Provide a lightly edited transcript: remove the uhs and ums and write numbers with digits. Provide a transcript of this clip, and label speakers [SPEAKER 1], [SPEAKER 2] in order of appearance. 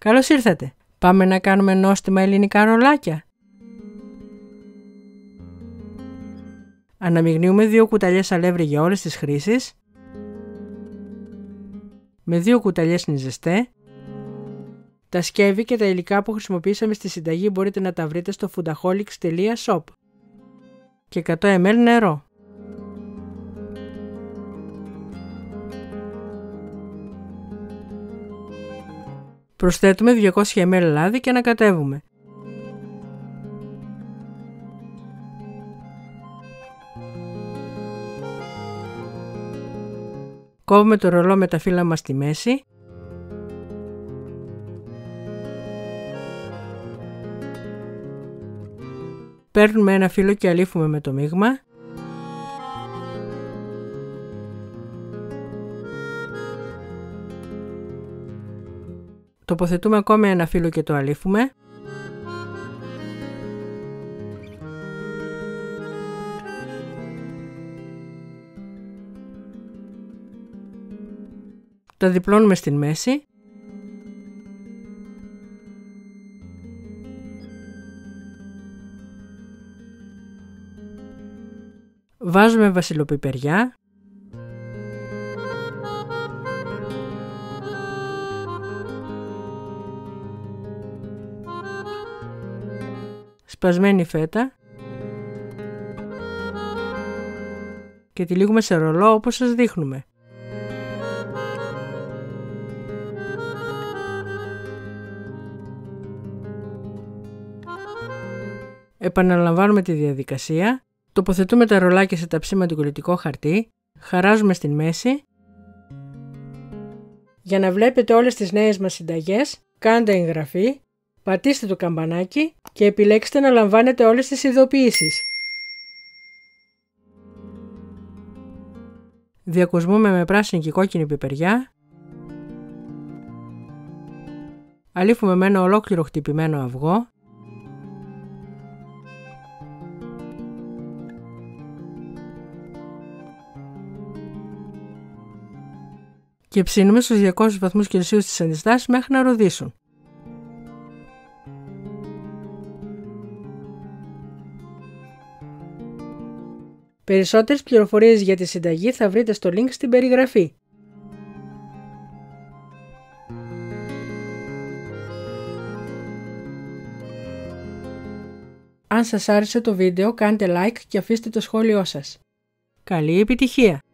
[SPEAKER 1] Καλώς ήρθατε. Πάμε να κάνουμε νόστιμα ελληνικά ρολάκια. Αναμειγνύουμε 2 κουταλιές αλεύρι για όλες τις χρήσεις με 2 κουταλιές νιζεστέ. Τα σκεύη και τα υλικά που χρησιμοποίησαμε στη συνταγή μπορείτε να τα βρείτε στο foodaholics.shop. Και 100 ml νερό. Προσθέτουμε 200 ml λάδι και ανακατεύουμε. Κόβουμε το ρολό με τα φύλλα μας στη μέση. Παίρνουμε ένα φύλλο και αλήφουμε με το μείγμα. Τοποθετούμε ακόμα ένα φύλλο και το αλήφουμε. Τα διπλώνουμε στην μέση. Βάζουμε βασιλοπιπεριά. Σπασμένη φέτα. Και τυλίγουμε σε ρολό όπως σας δείχνουμε. Επαναλαμβάνουμε τη διαδικασία. Τοποθετούμε τα ρολάκια σε ταψί με αντικολλητικό χαρτί. Χαράζουμε στην μέση. Για να βλέπετε όλες τις νέες μας συνταγές, κάντε εγγραφή, πατήστε το καμπανάκι και επιλέξτε να λαμβάνετε όλες τις ειδοποιήσεις. Διακοσμούμε με πράσινη και κόκκινη πιπεριά. Αλήφουμε με ένα ολόκληρο χτυπημένο αυγό. Και ψήνουμε στους 200 βαθμούς Κελσίου στις αντιστάσεις μέχρι να ροδίσουν. Περισσότερες πληροφορίες για τη συνταγή θα βρείτε στο link στην περιγραφή. Αν σας άρεσε το βίντεο κάντε like και αφήστε το σχόλιο σας. Καλή επιτυχία!